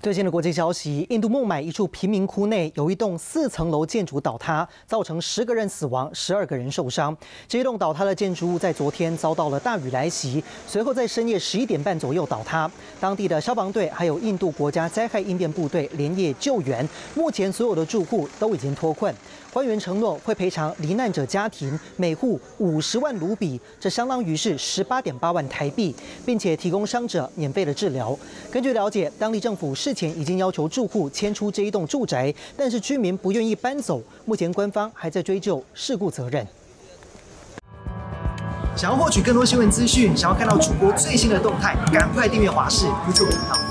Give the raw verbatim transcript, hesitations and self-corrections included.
最新的国际消息，印度孟买一处贫民窟内有一栋四层楼建筑倒塌，造成十个人死亡，十二个人受伤。这一栋倒塌的建筑物在昨天遭到了大雨来袭，随后在深夜十一点半左右倒塌。当地的消防队还有印度国家灾害应变部队连夜救援，目前所有的住户都已经脱困。官员承诺会赔偿罹难者家庭每户五十万卢比，这相当于是十八点八万台币，并且提供伤者免费的治疗。根据了解，当地政府事前已经要求住户迁出这一栋住宅，但是居民不愿意搬走。目前官方还在追究事故责任。想要获取更多新闻资讯，想要看到主播最新的动态，赶快订阅华视 YouTube 频道。